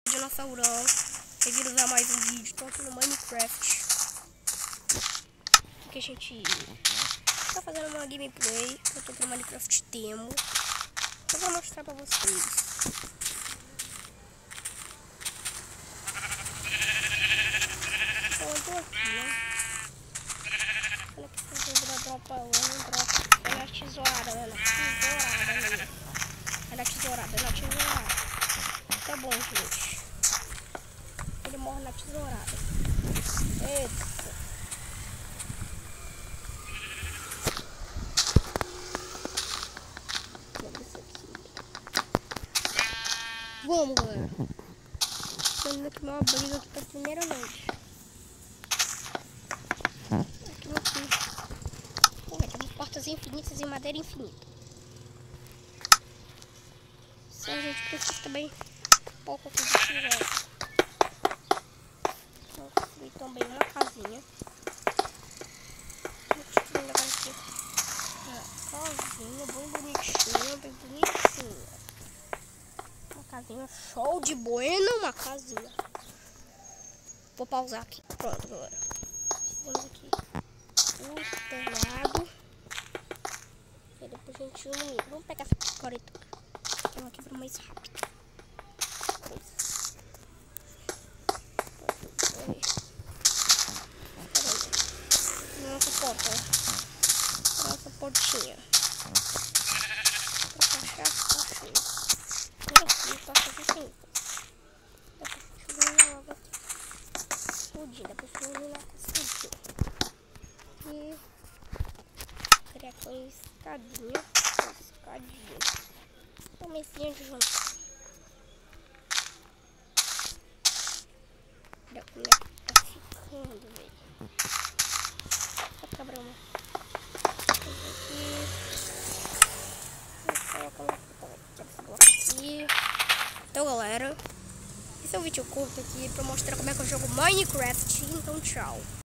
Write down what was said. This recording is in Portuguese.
Dinossaurão, bem-vindos a mais um vídeo. Tô aqui no Minecraft. Aqui a gente tá fazendo uma gameplay. Eu tô aqui no Minecraft Demo. Eu vou mostrar pra vocês. Então eu tô aqui, né? Olha que você vira dropa, eu não dropa. É na tesourada, né? É na tesourada. Tá bom, gente. Ele morre na tesourada. Eita. Vamos, galera. Tô aqui uma briga aqui pela primeira noite. Aqui no fim. Tem umas portas infinitas e madeira infinita. Se a gente precisa também pouco aqui de tijolo. Vou construir também uma casinha. Vou construir agora aqui uma casinha bem bonitinha. Uma casinha show de bueno, uma casinha. Vou pausar aqui. Pronto, galera. Temos aqui o telhado. E depois a gente ilumina. Vamos pegar essa picareta. Ela quebra mais rápido. Nossa porta. Nossa portinha. Vou achar essa portinha. Aqui, passa assim. Depois a gente ilumina logo aqui. Explodindo. Depois a gente ilumina explodindo. E criar aqui uma escadinha. Uma mesinha de jantar. Olha como é que tá ficando, velho. Vou quebrar uma coisa aqui. Vou colocar aqui. Então, galera, esse é um vídeo curto aqui pra mostrar como é que eu jogo Minecraft. Então, tchau.